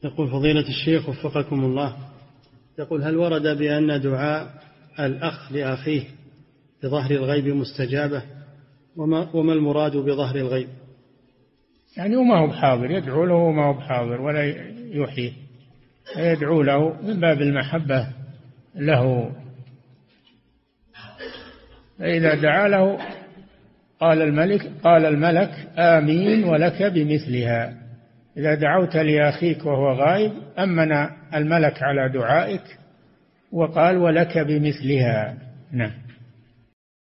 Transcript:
يقول فضيلة الشيخ وفقكم الله، يقول هل ورد بأن دعاء الأخ لأخيه بظهر الغيب مستجابة؟ وما المراد بظهر الغيب؟ يعني وما هو بحاضر، يدعو له وما هو بحاضر ولا يحيي، يدعو له من باب المحبة له. فإذا دعا له قال الملك آمين ولك بمثلها. إذا دعوت لأخيك وهو غائب أمن الملك على دعائك وقال ولك بمثلها. نعم.